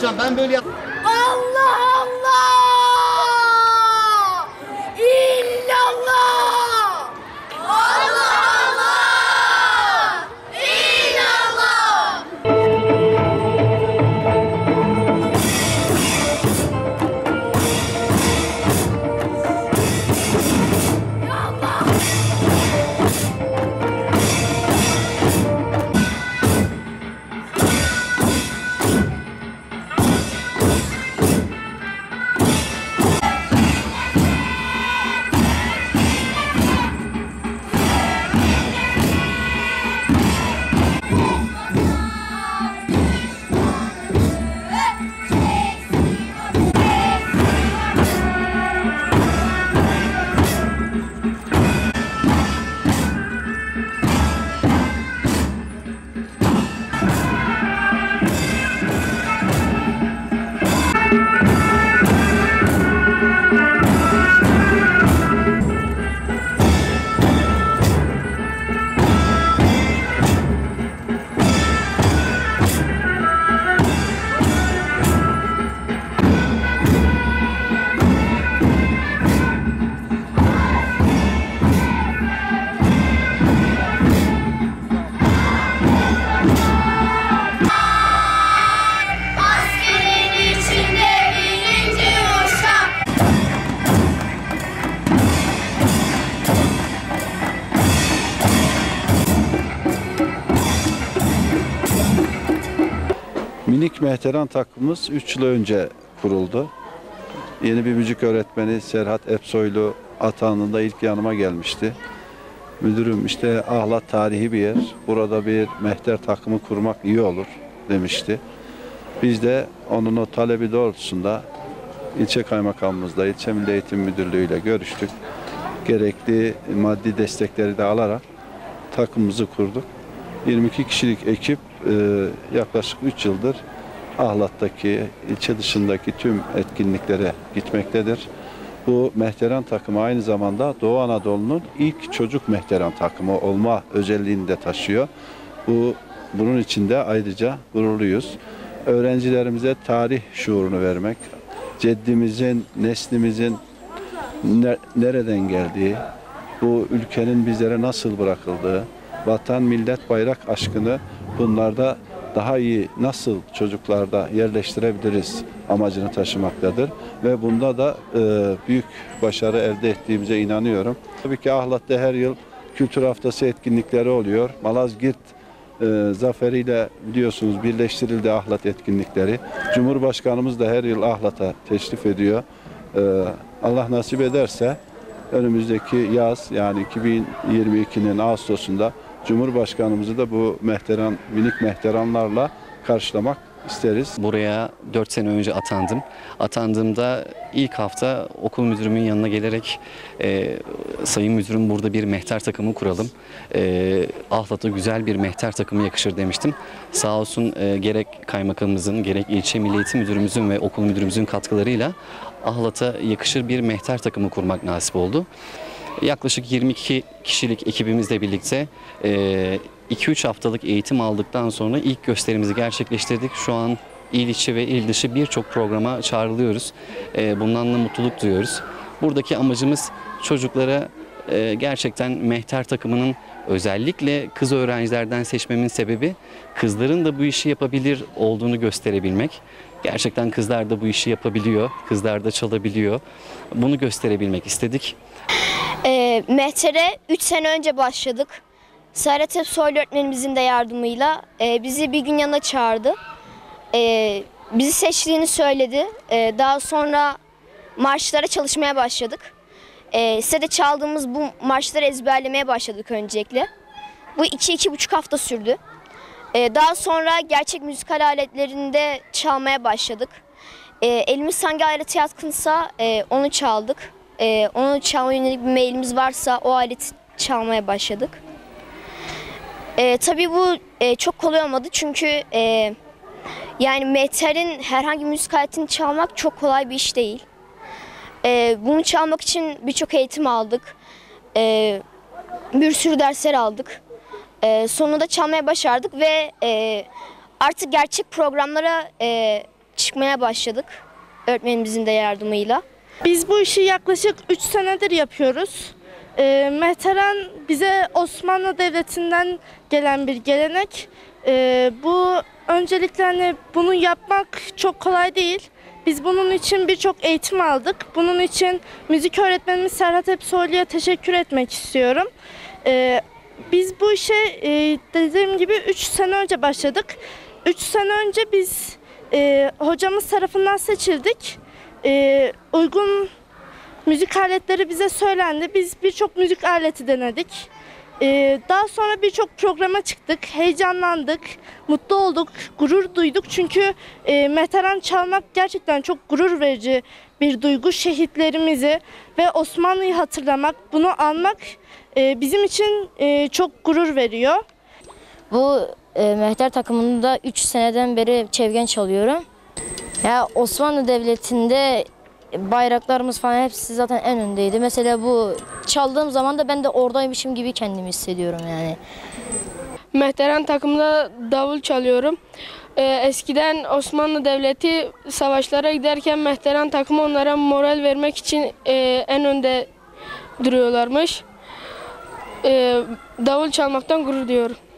hocam ben böyle yap... Allah Allah! İllallah! Allah Allah! İllallah! Minik Mehteran takımımız 3 yıl önce kuruldu. Yeni bir müzik öğretmeni Serhat Epsoylu atandığında ilk yanıma gelmişti. Müdürüm işte Ahlat tarihi bir yer. Burada bir mehter takımı kurmak iyi olur demişti. Biz de onun o talebi doğrultusunda ilçe kaymakamımızla, ilçe Milli Eğitim Müdürlüğü ile görüştük. Gerekli maddi destekleri de alarak takımımızı kurduk. 22 kişilik ekip yaklaşık 3 yıldır Ahlat'taki, ilçe dışındaki tüm etkinliklere gitmektedir. Bu mehteran takımı aynı zamanda Doğu Anadolu'nun ilk çocuk mehteran takımı olma özelliğini de taşıyor. Bunun için de ayrıca gururluyuz. Öğrencilerimize tarih şuurunu vermek, ceddimizin, neslimizin nereden geldiği, bu ülkenin bizlere nasıl bırakıldığı, vatan, millet, bayrak aşkını bunlarda daha iyi nasıl çocuklarda yerleştirebiliriz amacını taşımaktadır. Ve bunda da büyük başarı elde ettiğimize inanıyorum. Tabii ki Ahlat'ta her yıl Kültür Haftası etkinlikleri oluyor. Malazgirt zaferiyle biliyorsunuz birleştirildi Ahlat etkinlikleri. Cumhurbaşkanımız da her yıl Ahlat'a teşrif ediyor. Allah nasip ederse önümüzdeki yaz yani 2022'nin Ağustos'unda Cumhurbaşkanımızı da bu minik mehteranlarla karşılamak isteriz. Buraya 4 sene önce atandım. Atandığımda ilk hafta okul müdürümün yanına gelerek sayın müdürüm burada bir mehter takımı kuralım. Ahlat'a güzel bir mehter takımı yakışır demiştim. Sağ olsun gerek kaymakamımızın gerek ilçe Milli Eğitim Müdürümüzün ve okul müdürümüzün katkılarıyla Ahlat'a yakışır bir mehter takımı kurmak nasip oldu. Yaklaşık 22 kişilik ekibimizle birlikte 2-3 haftalık eğitim aldıktan sonra ilk gösterimizi gerçekleştirdik. Şu an il içi ve il dışı birçok programa çağrılıyoruz. Bundan da mutluluk duyuyoruz. Buradaki amacımız çocuklara gerçekten mehter takımının özellikle kız öğrencilerden seçmemin sebebi kızların da bu işi yapabilir olduğunu gösterebilmek. Gerçekten kızlar da bu işi yapabiliyor, kızlar da çalabiliyor. Bunu gösterebilmek istedik. Mehter'e 3 sene önce başladık. Serhat Epsoylu öğretmenimizin de yardımıyla bizi bir gün yanına çağırdı. Bizi seçtiğini söyledi. Daha sonra marşlara çalışmaya başladık. Size de çaldığımız bu marşları ezberlemeye başladık öncelikle. Bu 2-2,5 hafta sürdü. Daha sonra gerçek müzikal aletlerinde çalmaya başladık. Elimiz hangi alete yatkınsa onu çaldık. Onu çalmaya yönelik bir mailimiz varsa o aleti çalmaya başladık. Tabii bu çok kolay olmadı çünkü yani mehter'in herhangi bir müzik aletini çalmak çok kolay bir iş değil. Bunu çalmak için birçok eğitim aldık. Bir sürü dersler aldık. Sonunda çalmaya başardık ve artık gerçek programlara çıkmaya başladık öğretmenimizin de yardımıyla. Biz bu işi yaklaşık 3 senedir yapıyoruz. Mehteran bize Osmanlı Devleti'nden gelen bir gelenek. Bu öncelikle hani bunu yapmak çok kolay değil. Biz bunun için birçok eğitim aldık. Bunun için müzik öğretmenimiz Serhat Epsoylu'ya teşekkür etmek istiyorum. Biz bu işe dediğim gibi 3 sene önce başladık. 3 sene önce biz hocamız tarafından seçildik. Uygun müzik aletleri bize söylendi. Biz birçok müzik aleti denedik. Daha sonra birçok programa çıktık. Heyecanlandık, mutlu olduk, gurur duyduk. Çünkü mehteran çalmak gerçekten çok gurur verici bir duygu. Şehitlerimizi ve Osmanlı'yı hatırlamak, bunu anmak bizim için çok gurur veriyor. Bu mehter takımında 3 seneden beri çevgen çalıyorum. Ya Osmanlı Devleti'nde bayraklarımız falan hepsi zaten en öndeydi. Mesela bu çaldığım zaman da ben de oradaymışım gibi kendimi hissediyorum yani. Mehteran takımında davul çalıyorum. Eskiden Osmanlı Devleti savaşlara giderken Mehteran takımı onlara moral vermek için en önde duruyorlarmış. Davul çalmaktan gurur duyuyorum.